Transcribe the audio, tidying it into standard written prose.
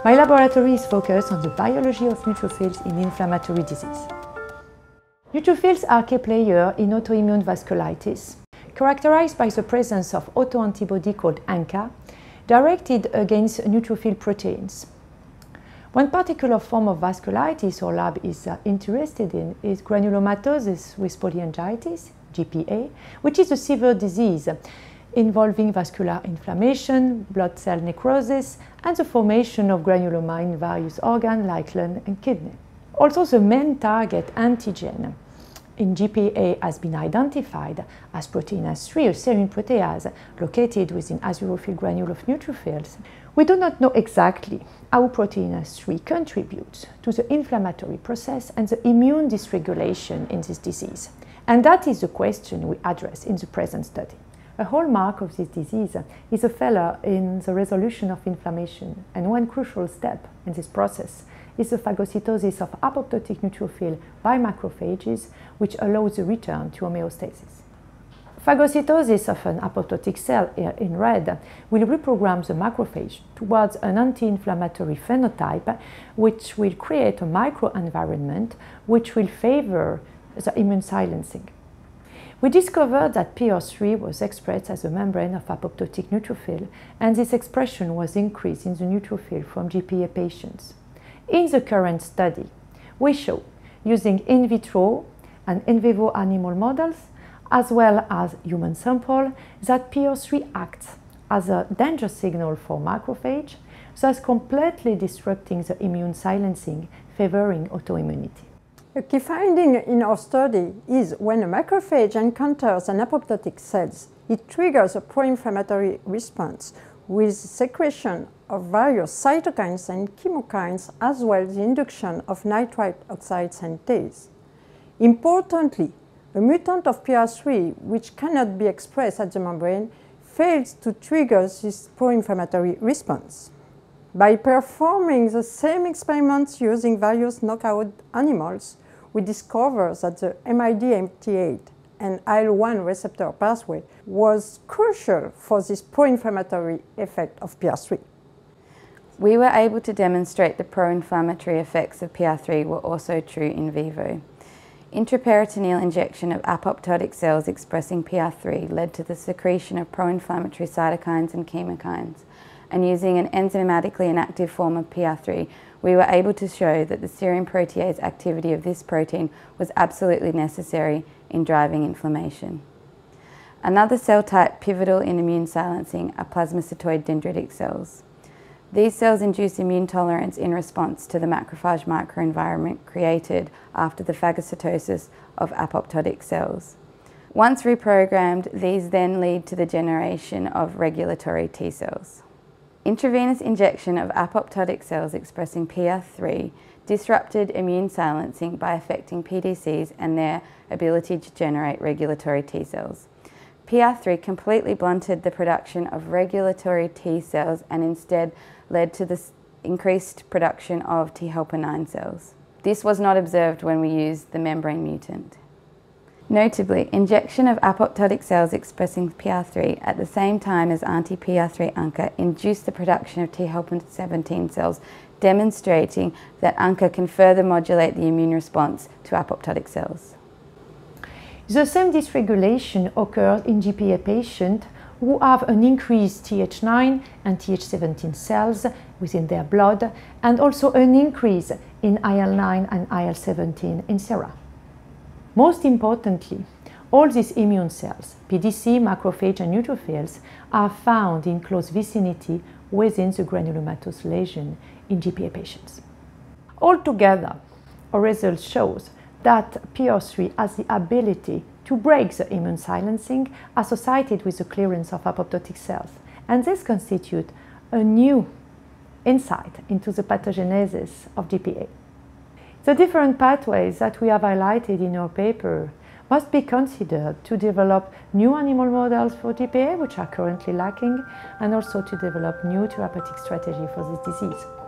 My laboratory is focused on the biology of neutrophils in inflammatory disease. Neutrophils are key players in autoimmune vasculitis, characterized by the presence of auto-antibody called ANCA, directed against neutrophil proteins. One particular form of vasculitis our lab is interested in is granulomatosis with polyangiitis, GPA, which is a severe disease involving vascular inflammation, blood cell necrosis, and the formation of granuloma in various organs like lung and kidney. Also, the main target antigen in GPA has been identified as proteinase 3, a serine protease located within azurophil granule of neutrophils. We do not know exactly how proteinase 3 contributes to the inflammatory process and the immune dysregulation in this disease. And that is the question we address in the present study. A hallmark of this disease is a failure in the resolution of inflammation, and one crucial step in this process is the phagocytosis of apoptotic neutrophil by macrophages, which allows the return to homeostasis. Phagocytosis of an apoptotic cell, here in red, will reprogram the macrophage towards an anti-inflammatory phenotype, which will create a microenvironment which will favor the immune silencing. We discovered that PR3 was expressed as a membrane of apoptotic neutrophil, and this expression was increased in the neutrophil from GPA patients. In the current study, we show, using in vitro and in vivo animal models, as well as human sample, that PR3 acts as a danger signal for macrophage, thus completely disrupting the immune silencing, favoring autoimmunity. A key finding in our study is when a macrophage encounters an apoptotic cells, it triggers a pro-inflammatory response with secretion of various cytokines and chemokines, as well as the induction of nitrite oxide synthase. Importantly, a mutant of PR3, which cannot be expressed at the membrane, fails to trigger this pro-inflammatory response. By performing the same experiments using various knockout animals, we discovered that the MID88 and IL-1 receptor pathway was crucial for this pro-inflammatory effect of PR3. We were able to demonstrate the pro-inflammatory effects of PR3 were also true in vivo. Intraperitoneal injection of apoptotic cells expressing PR3 led to the secretion of pro-inflammatory cytokines and chemokines, and using an enzymatically inactive form of PR3, we were able to show that the serine protease activity of this protein was absolutely necessary in driving inflammation. Another cell type pivotal in immune silencing are plasmacytoid dendritic cells. These cells induce immune tolerance in response to the macrophage microenvironment created after the phagocytosis of apoptotic cells. Once reprogrammed, these then lead to the generation of regulatory T cells. Intravenous injection of apoptotic cells expressing PR3 disrupted immune silencing by affecting PDCs and their ability to generate regulatory T cells. PR3 completely blunted the production of regulatory T cells and instead led to the increased production of T helper 9 cells. This was not observed when we used the membrane mutant. Notably, injection of apoptotic cells expressing PR3 at the same time as anti-PR3 ANCA induced the production of T helper 17 cells, demonstrating that ANCA can further modulate the immune response to apoptotic cells. The same dysregulation occurs in GPA patients who have an increased Th9 and Th17 cells within their blood, and also an increase in IL-9 and IL-17 in sera. Most importantly, all these immune cells, PDC, macrophage, and neutrophils, are found in close vicinity within the granulomatous lesion in GPA patients. Altogether, our results shows that PR3 has the ability to break the immune silencing associated with the clearance of apoptotic cells, and this constitutes a new insight into the pathogenesis of GPA. The different pathways that we have highlighted in our paper must be considered to develop new animal models for GPA, which are currently lacking, and also to develop new therapeutic strategies for this disease.